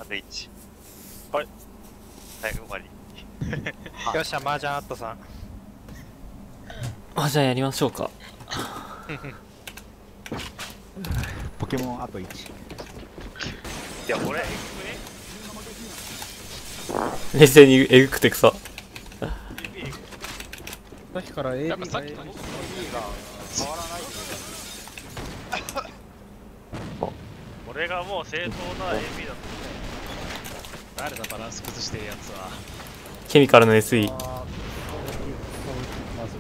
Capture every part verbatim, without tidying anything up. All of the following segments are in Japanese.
あといち。これはい、終わり。 よっしゃ、麻雀アットさん。 あ、じゃあやりましょうか。 ポケモンあといち。 いや、俺、 冷静にえぐくてくさ。 さっきから エービー がなんかさっきの エービー が変わらない。 俺がもう正当な エーピー だと誰だバランス崩してるやつは。 ケミカルの エスイー。 まず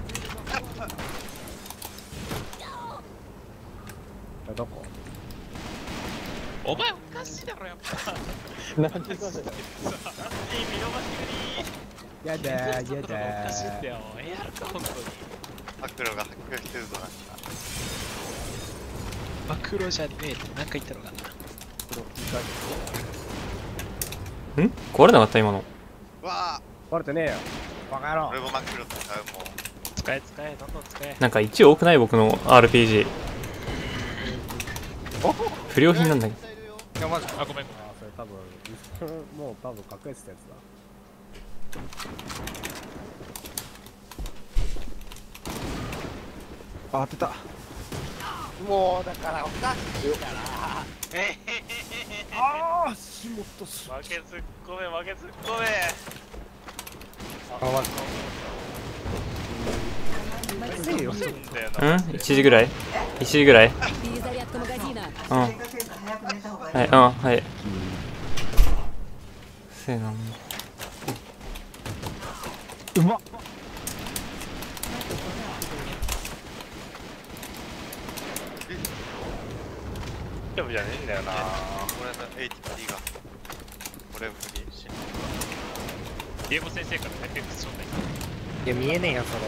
どこお前おかしいだろやっぱ。 何でそれいい見逃しやだーやだおかしいんだーよ。えやるか本当に。 マクロが発狂してるぞなんか。 マクロじゃねえってなんか言ったのかな。 ん壊れなかった今の。 うわバレてねえよバカ野ぁ、 郎俺もマクロ使うもん。 使え使えどんどん使え。 なんかいち多くない僕の アールピージー。不良品なんだけど。 いやマジあごめんごめん。 あそれ多分もう多分隠れてたやつだあ、当てた。 もうだからおかしいからああしもっとす負けずっこめ、負けずっこめ。 あマジかせえよんだような。 ん ?いち 時ぐらい ?いち 時ぐらいうん。はい、うん、はい。せーの。 うまっ。 大丈夫じゃねえんだよな。俺の エイチピー が。俺無理し。 ゲーム先生からエフェクス招待。 いや見えねえよそれ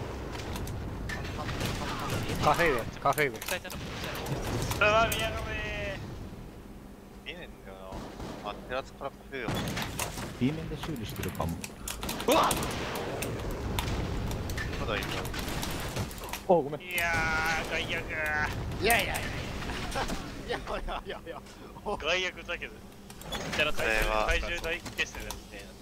カフェウェイカフェウェイ伝えたのもうわ、見やがめー。見えねえんだよな。あ、テラスからカフェよ。 B 面で修理してるかも。 うわまだいいの。 おごめんいやー、外役。 いやいやいやいやいやいやいや外役だけど。 じゃあこれは怪獣大決戦だみたいな。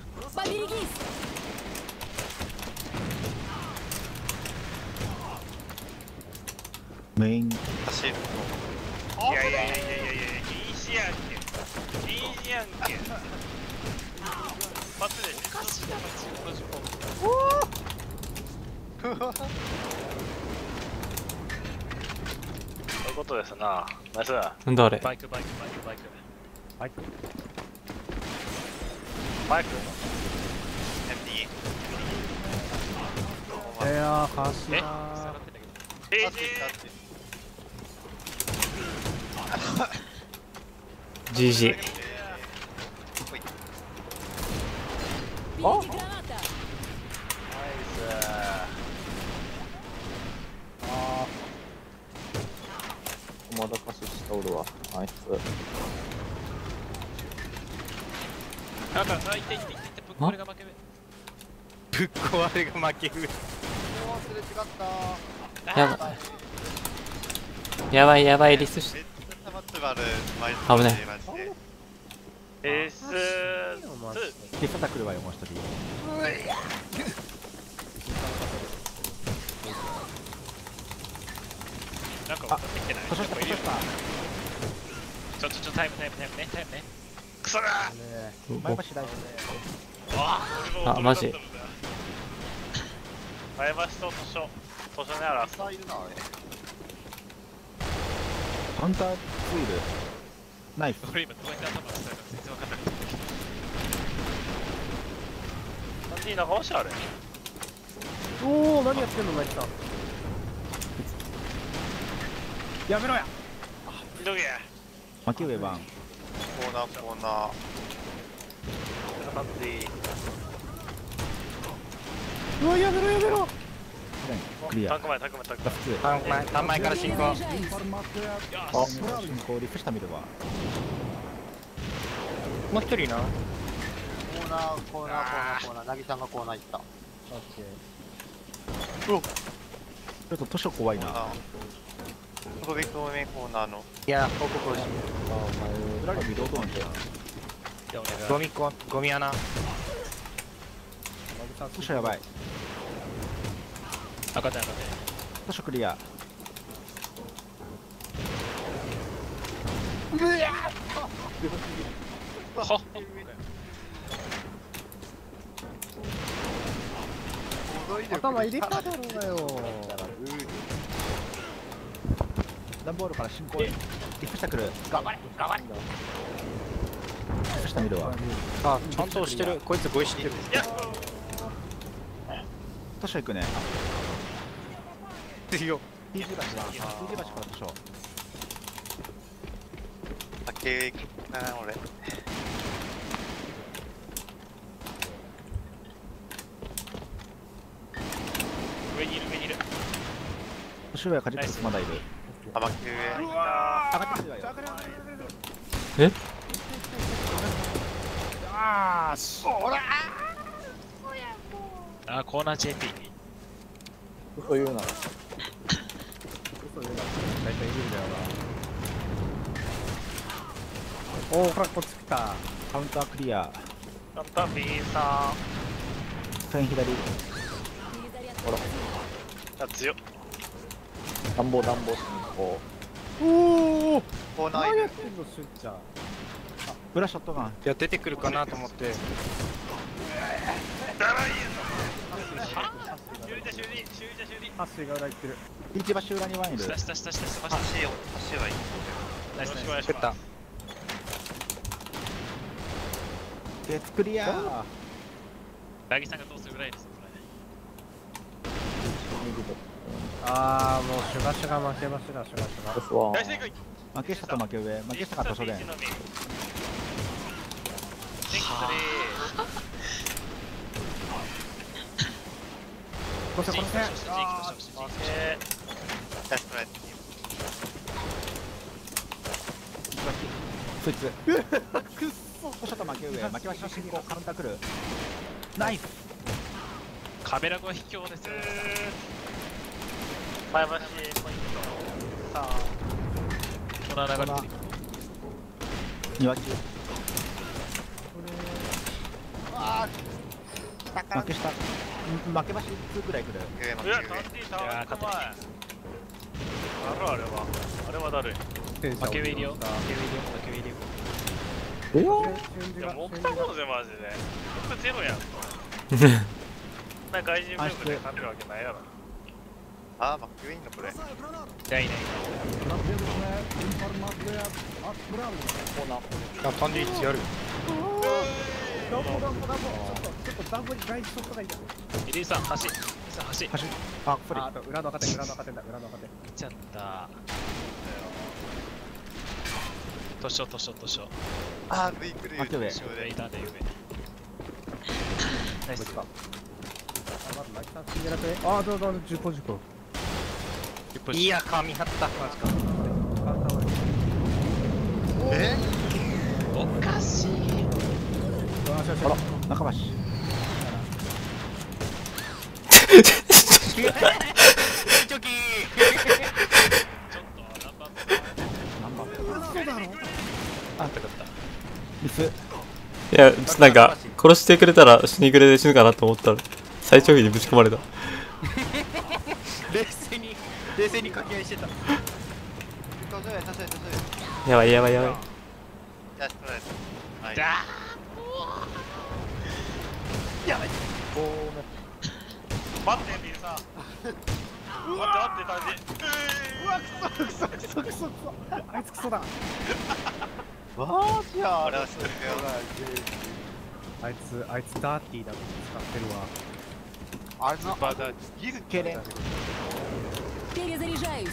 メイン。 走る。いやいやいやいやいやいや、いいしやんけ。いいやんけ。一発でおかしいだろ自分の事故。 そういうことですな。ナイス。 なんだあれ。 バイクバイクバイクバイク。 バイクバイク。エムディー。 いやーかしえな下がってたけど。 ページ。 ジージー。 あナイス。 あーまだかししておるわナイスだからさ、いっていっていっていってぶっこれが負け目。 ぶっ壊れが負けるやばい。やばいやばいリスし。 めっちゃ玉つばる。 危ないマジで。エスツー。 で、肩くるわよ、もう一人。 なんか渡ってきてない。 図書室、 なんかいるよ図書室。 ちょちょちょタイムタイムタイムねタイムね。 クソが前橋大丈あマジ前橋と図書。図書ねあら。 夫。カウンターツール。ナイフ。 俺今どうやって頭を伝えたか全然わかんない。 なんでいい中押しあれ。 おお何やってんのナイツさんやめろや見とけ。 巻き上版。 コーナーコーナー。戦っていい。 うわやめろやめろクリア。 タンク前タンク前タンク前。 普通。 単前単前から進行あ、進行リフした見るわ。 もう一人なコーナー、コーナー、コーナー、コーナー、なぎさんがコーナー行った。 オッケちょっと図書怖いな。 あ飛び込みコーナーの。 いや、報告欲しい。 裏に見ろうと思ってゴミこ、ゴミ穴。 図書やばい赤点赤点。 図書クリアは頭入れただろうがよ。 段ボールから進行リフしたくる頑張れ、頑張れ。 リフした見るわあ、ちゃんとしてる。こいつごい知ってる。 図書行くね強。 ピージー 橋だ ピージー 橋から図書竹行くかな、俺。 上にいる上にいる。 図書やカジックスまだいるあ、負け上。 上がってくるわよえああ、そら。 あ、コーナー ジェーピー。 嘘言うな。嘘言うな。大体いるんだよな。おお、ほら、こっち来た。 カウンタークリアカウンター B さフェン左ん。あ、強っ。 暖房暖房しに行こおお。 コーナーいる。 何やってんの、しゅんちゃん。 裏ショットガンいや、出てくるかなと思って。 修理だ修理修理だ修理。 ハッシーが裏行ってる。 ピーチ橋裏にワンいる下下下下下下。 橋を、橋はいい。 ナイスナイス。 蹴った。 鉄クリア八木さんがどうするぐらいです。 あー、もうシュガシュガ負けました、シュガシュガ。ですわ。 大正解。 負け下と負け上負け下が図書で天気殺せ殺せ。 あナイストライ。 そいつくっそ図書と負け上負けは進行カウンター来るナイスカメラ越え卑怯ですよ。 前橋ポイント。さあ、 コーナー流れてる。 庭中負け下ん負け橋にくらい来る上、負いや、 け上。 タンティータワー前。あるあれは。あれはだるい。負け上入りよ。負け上入りよ。負け上入りよ。 えー、 いや、もう送ったものぜ、マジで。僕ゼロやん。なんか外人ブームで勝てるわけないやろ。 あー、負け上いんのこれ。 いや、いない。 あ、パンディッチやる。 ダンボダンボダンボ。ちょっと、ちょっとダンボに外地ショットがいた。 エリーさん、橋。エリーさん、橋。行っ橋あフリあ、あと裏の赤点、裏の赤点だ、裏の赤点。 ちゃった。図書、図書、図書。 あー、V 来る。 負け上後ろで上いたんで、上。ナイス。 あ、まず、ライター死んでなくね。あー、どうどう、じゅっぽじゅっぽ。 いや、髪張った。マジか。 えおかしい。 あら、 中橋チョキー。 ちょっと、ナンバー。 ナンバーそうだろ。 あったかった。 ミスいやなんか殺してくれたら死に暮れで死ぬかなと思ったら最長飛にぶち込まれた。 冷静に、冷静に掛け合いしてた。 塗装や、塗装や、塗装や。 やばいやばいやばい。 ナイストライ。はい。 だ待って、ビルさん。待って待って、タンジ。 うわ、クソクソクソクソクソ。あいつクソだ。 わーじゃあ、あれは知ってるよ。 あいつ、あいつダーティーだと使ってるわ。 あれな、 バカ。 ギルケレン Перезаряжаюсь.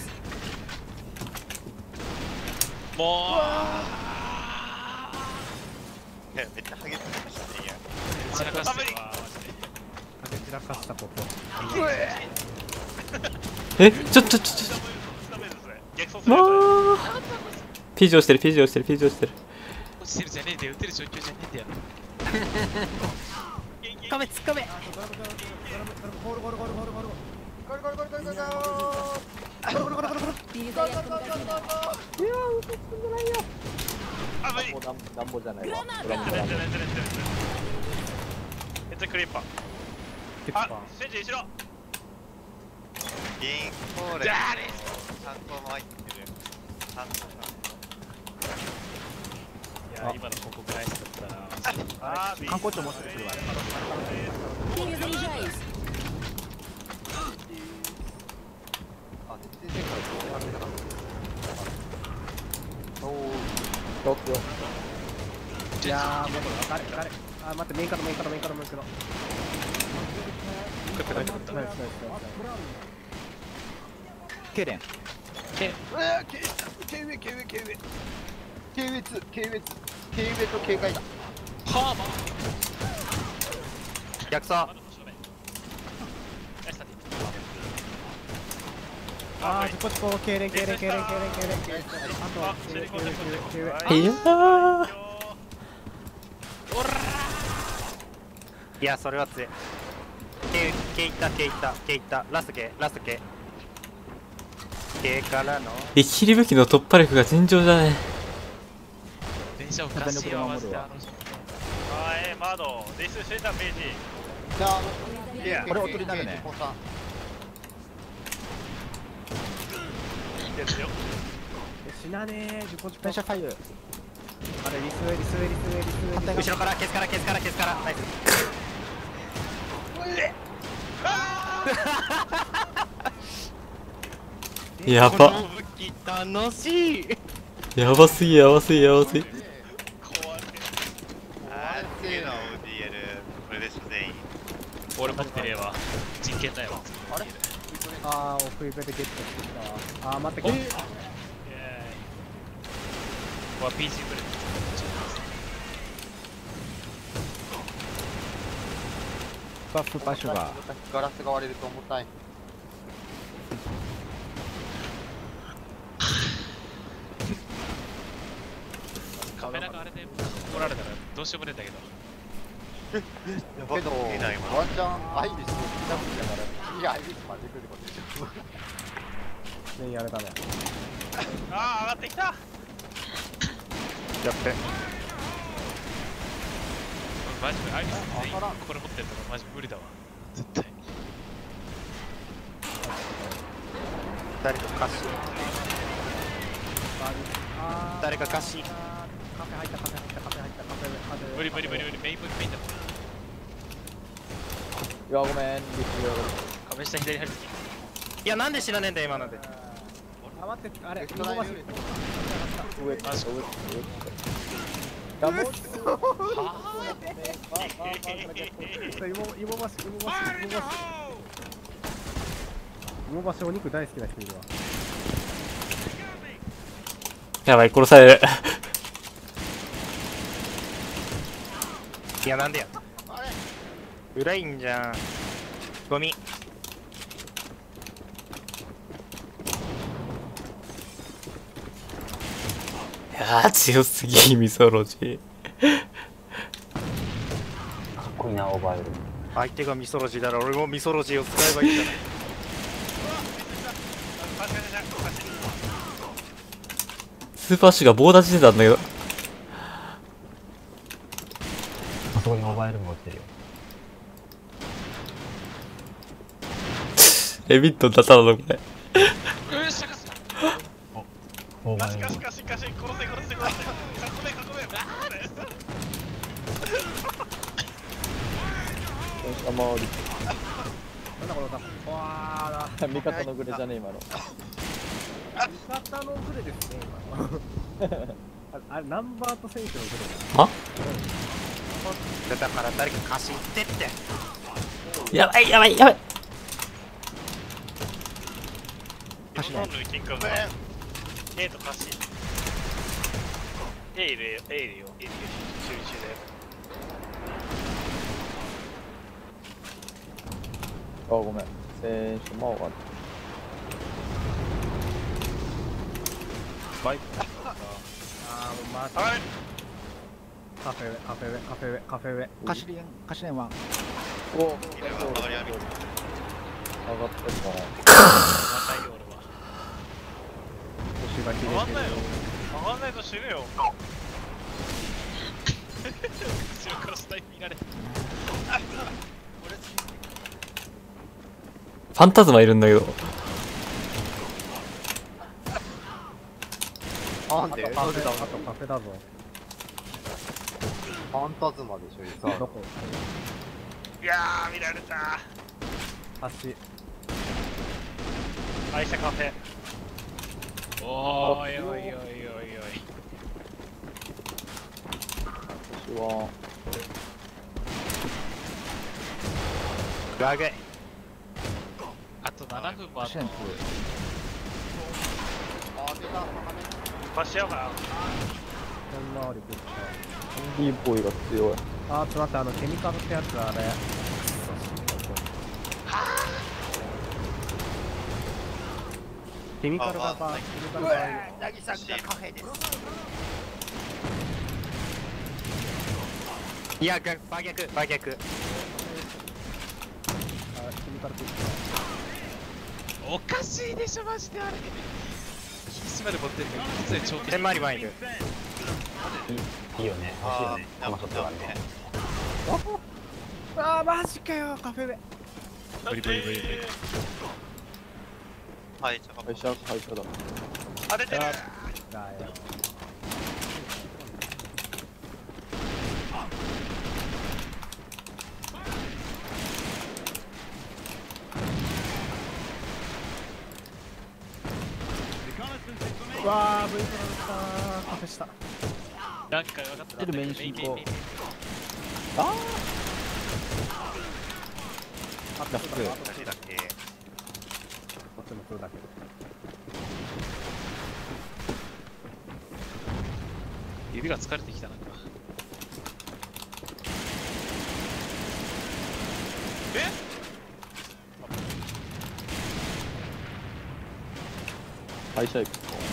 もいやめっちゃ激しくしていいやん。 う。散らかしてるわ。 あげ散らかしたこと。 えちょちょちょちょ逆走する。 まあピージをしてるピージをしてるピージをしてる。 落ちてるじゃねえで、打てる状況じゃねえんだよ。 カメ、つかめ。 ゴールゴールゴールゴールゴールゴール。 ゴリゴリゴリゴリゴリゴリあ、無理。 もうなんなんぼじゃないわ。 レンズレンズレンズレンズレンズ。めっちゃクリッパー。あ、センジ後ろ。 銀行でちゃんと入ってる。ちゃんとさ。 いや、今のここぐらいしかったな。あー、 観光地を持ってくるわね。 あ、全然から全然関係なかった。おー。 東京。 いやー、もう誰誰あ、待って、メインカードメインカードメインカードメインカード。 クックだけ取った。 ナイスナイスナイス。ケイレン。 ケえー、K 上 K 上 K 上 K 上 K 上ツー K 上ツー K 上と警戒だ。 ハーバー。 逆走。あー、チコチコ、ケイレンケイレンケイレンケイレンケイレンケイレン。あと、ケイレンケイレンケイレンケイレン。 いやーいや、それは強い。K、K いった、K いった、K いった、ラスト K、ラスト K。K からの。 生きる武器の突破力が尋常だね。 電車をガシ合わせてあの人。あー、えー、マード、ディスセンターページ。 じゃあ、 いやこれおとりになるね。 ですよ。 死なねー、チコチコ。電車ファイル。あれ、リスウェイリスウェイリスウェイリスウェイ。 後ろからケツからケツからケツからナイス。 やば。 武器楽しい。 やばすぎやばすぎやばすぎ。 怖い。 あー、次の オーディーエル、これでしょ、全員。 俺持ってねえわ。実験だよ。 あれあー、奥イベでゲットしてきた。あー、待って、 おえー、 ここは ピージー ブレード。 スーパーシュガー。 ガラスが割れると重たい。 カメラがあれで取られたらどうしようもねえんだけど。 けど、ワンチャンアイリスを見たくだから、次アイリスまで来ることでしょ。 ね、やれたね。 ああ、上がってきた。 やってマジでアイリス全員これ持ってるとかマジ無理だわ。絶対。 誰か歌詞あー、 誰か歌詞カフェ入った、カフェ入った、カフェ入った、カフェカフェ。 無理無理無理無理、メインブメインだ。 いやごめん、リス壁下左入るとき。 いや、なんで知らねえんだよ今ので。 あ、待って、あれ、 エクストライン上。 上マジか。 上上上芋芋橋、芋橋、芋橋。芋橋お肉大好きな人いるわ。 やばい、殺される。 いや、なんでや。裏いんじゃん。ゴミ。 いやー強すぎミソロジー。 相手がミソロジーだろ、俺もミソロジーを使えばいいんじゃない。 スーパーシュが棒立ちしてたんだけど。 あそこにモバイルも落ちてるよ。 エビットだったのこれ。 モバイルもしかしかしかし、殺せ殺せ殺せ。囲め囲め。 あ回りなんだこの歌。わーだ。 味方のグレじゃねえ今の。 味方のグレですね、今の。ああれ、ナンバート選手のグレはだから誰か貸し行ってって。 やばいやばいやばい。 日本のルーキングは A とカシ A 入れよ A 入れよ A 入れよ集中であごめん選手も終わっバイクあー、もうマジ上がれカフェ上、カフェ上、カフェ上、カフェ上。カシリエン、カシリエンは。 たおいいね、上がり網。 上がってるかな。 上がんないよ俺は。 星が切れてる。 上がんないよ。上がんないと死ぬよ。後ろから下に見られて。 ファンタズマいるんだけど。 なんでカフェだ、あとカフェだぞ。 ファンタズマでしょ、いさ。 どこ？ いやー見られた。 橋。 愛車カフェ。おーいおいおいおいおい。 私はラグ。あとななふんもあった。 シェンツ。 あ、出た。 パシやが。 天回りできインディーボーイが強い。 た。あー、ちょっと待って、あのケミカルってやつあれ。ケミカルがさ、ケミカルが。 なぎさんがカフェです。 いや、逆真逆真逆。 あ、ケミカルっておかしいでしょマジであれ。キスまで持ってるけど普通に長期天回り前いる。 いいよね。欲しいよね。このショットがね。 あー、マジかよ、カフェで。 ブリブリブリブリ。 はい、じゃあ会社会社だ。 あ出てる。 だよ。うわー、ブイトラだったー。カフェした。 なんか分かった。 出るメイン進行。 あー。 あった服。 誰だっけ。 こっちもそうだけど。 指が疲れてきたなんか。え？ 会社行く。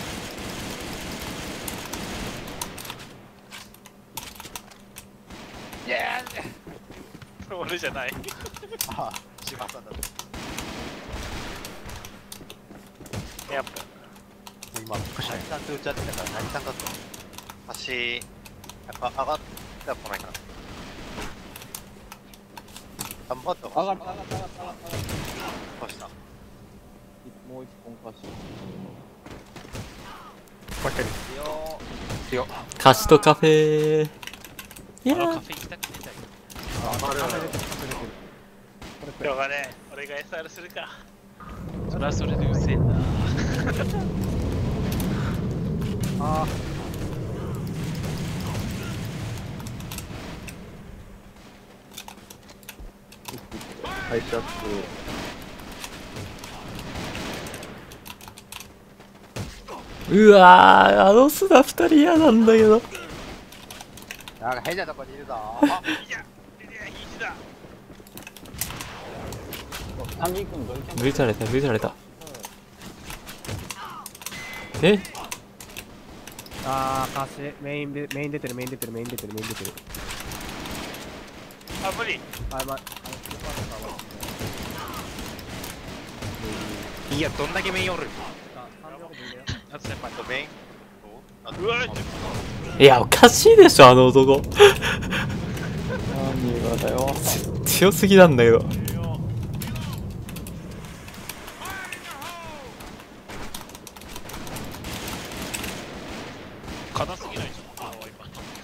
いやー俺じゃない。 あ、柴さんだ。 やっぱ今、何さんと打ち合ってたから何さんだったの？ 足、やっぱ上がっては来ないかな。頑張ってほしい。 上がった上がった上がった上がった。 どうした？ もう一本貸し。 こうやってる。 強カシとカフェ。いやーあのカフェ行きたくてたい。 あ、カフェ出てる、カフェ出てる。これこれ。 しょうがねえ。俺が エスアール するか。それはそれでうせえな。 あ会社服。 うわー、あのスナ二人嫌なんだけど。 なんか変なとこにいるぞ。 いや、いや、肘だ。 三人君どういったブリされた、ブリされた。え？ あー、歌詞、メインで、メイン出てる、メイン出てる、メイン出てる、メイン出てる。 あ、無理。 あ、ま、あの、スーパーとかいや、どんだけメインおる。 は。あ、さんびょうごぶんだよ。 あと先輩。 メインうわいや、おかしいでしょ、あの男。 何がだよ。 強すぎなんだけど。 硬すぎないじゃん。あ、今。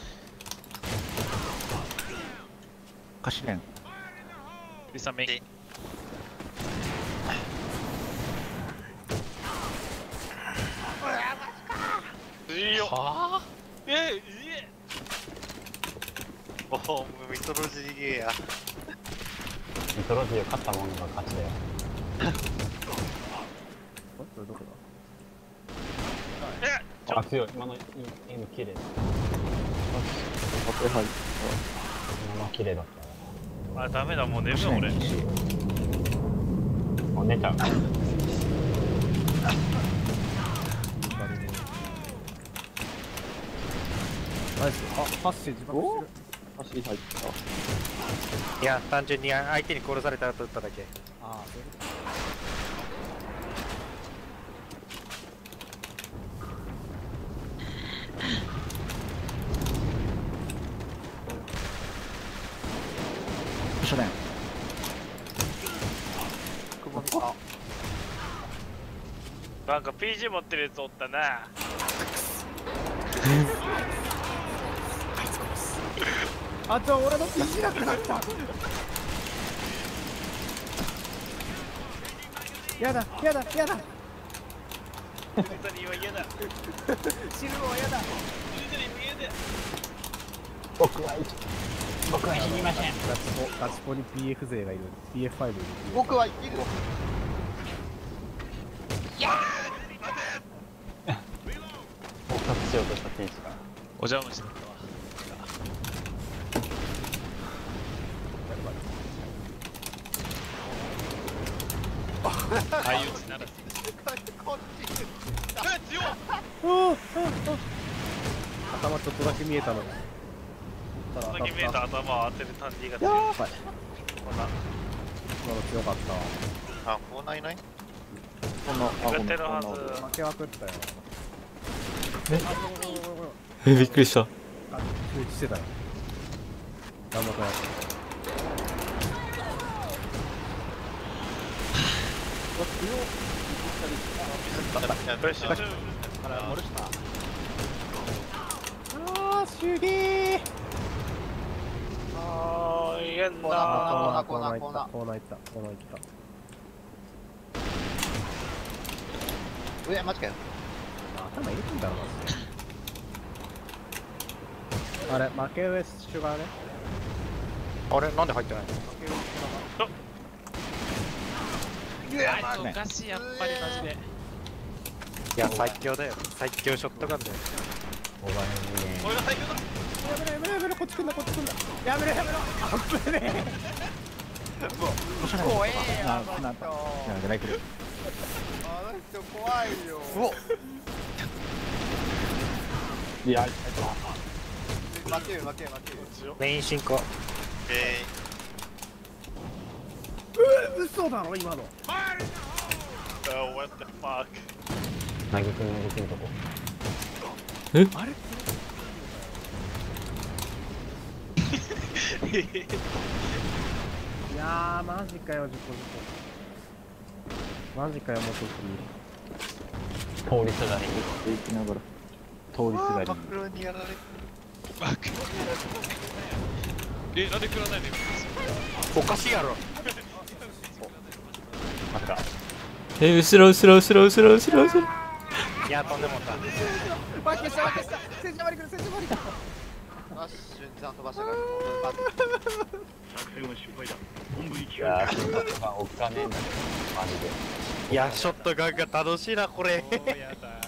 歌詞連。 リさんメイン。いいよ。はぁ？えええおお、ミトロジーゲーや。 ミトロジーを勝った者が勝ちだよ。 これどこえあ、強い。今の今綺麗だ。 カフェ入っ今の綺麗だった。 あ、ダメだ、もう寝るよ、俺。 もう寝ちゃう。 ナイス。あ、ハッシー自爆してる。 た。足入った。 いや、単純に相手に殺された後撃っただけ。 ああ、そういうこと初年くぼみか。 なんか ピージー 持ってるやつおったな。 あ、ちょ、俺の ピージー なくなった。やだ、やだ、やだ。 本当に今嫌だ。 死ぬのはやだ。 僕は僕は死にません。 ガチポ、ガチポに ピーエフ 勢がいる。ピーエフファイブ いる。 僕は生きる。 捕獲しようとした天使が。 お邪魔してたわ。相打ちならず。 こっち。 強っ。 頭ちょっとだけ見えたのに。 そんだけ見えた頭を当てる感じが強い。 やばい。 こんな。 今の強かったわ。 あ、コーナーいない？ こんな、あ、 食ってるはず。 負けまくったよ。 え、びっくりした。 あ、集中してたよ。頑張ったよ。 あら、漏れした。 あー、すげー。 あー、いけんなコーナー。 コーナーコーナー行った、コーナー行った、コーナー行った。 上、マジかよ。 頭入れてんだろ、マジで。あれ、負け上シュガーね。 あれなんで入ってないあいつおかしい、やっぱりマジで。 いや最強だよ最強ショットガンだよお前に俺が最強だ。 やめろ、やめろ、やめろ、こっち来んな、こっち来んな。やめろ、やめろ。あぶね怖えあ、 よ。 なった。なんかないけど。 あの人怖いよ。うお。 いや負ける負ける負ける。 メイン進行ええ。嘘だろ、今の。 ー、uh, what the fuck。 投げくん投げくんとこあれいやー、マジかよ、事故事故。マジかよ、元木。 通りすがりに行きながら。通りすがり真っ黒にやられて。 え、なんで食わないでるんですおかしいやろまたえ、後ろ後ろ後ろ後ろ後ろ後ろ。 いやとんでもない負けした、負けした。戦車割り来る、戦車割り来る。 あ、瞬時飛ばしたから。 いやーショットガンおっかねえんだけどマジでいやショットガンが楽しいなこれおー、やだ